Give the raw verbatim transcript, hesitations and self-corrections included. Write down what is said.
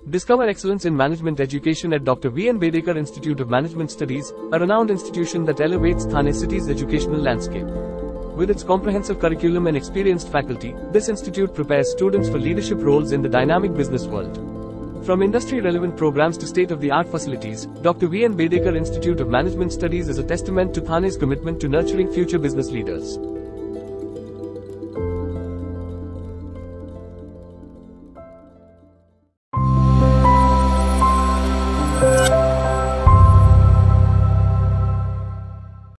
Discover excellence in management education at Doctor V N Bedekar Institute of Management Studies, a renowned institution that elevates Thane city's educational landscape. With its comprehensive curriculum and experienced faculty, this institute prepares students for leadership roles in the dynamic business world. From industry-relevant programs to state-of-the-art facilities, Doctor V N Bedekar Institute of Management Studies is a testament to Thane's commitment to nurturing future business leaders.